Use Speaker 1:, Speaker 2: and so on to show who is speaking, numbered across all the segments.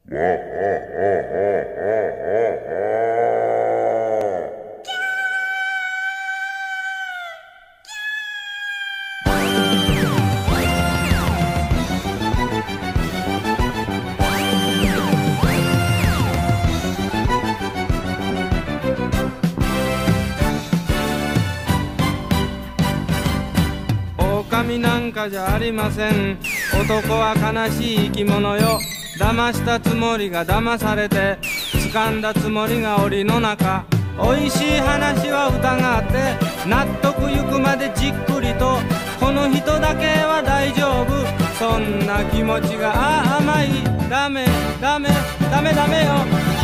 Speaker 1: 狼なんかじゃありません。男は悲しい生き物よ。騙したつもりが騙されて、掴んだつもりが檻の中。おいしい話は疑って納得ゆくまでじっくりと、この人だけは大丈夫、そんな気持ちが甘い。ダメダメダメダメよ。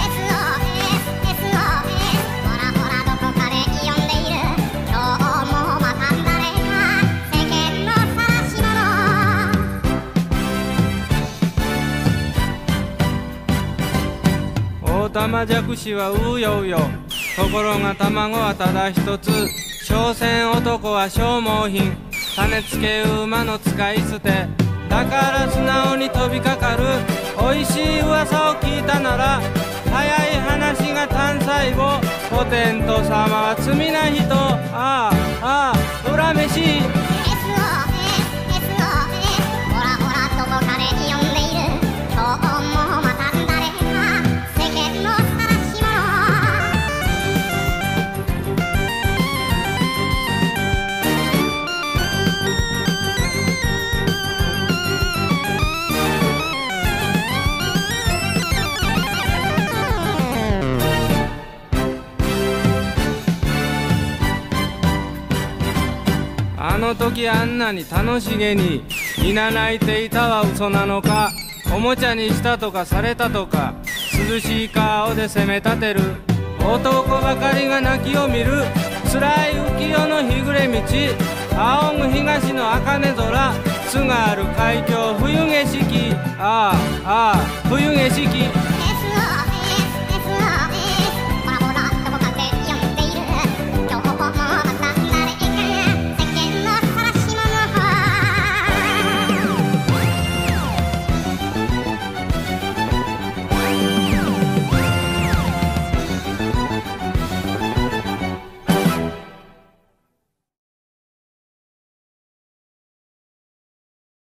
Speaker 1: オタマジャクシはうようよ。ところが卵はただ一つ。所詮男は消耗品。種付け馬の使い捨て。だから素直に飛びかかる。おいしい噂を聞いたなら、早い話が単細胞。ポテント様は罪な人。ああああ恨めしい。あの時あんなに楽しげにいな泣いていたは嘘なのか。おもちゃにしたとかされたとか、涼しい顔で責め立てる男ばかりが泣きを見る。辛い浮世の日暮れ道、仰ぐ東の茜空。津軽海峡冬景色。ああああ冬景色。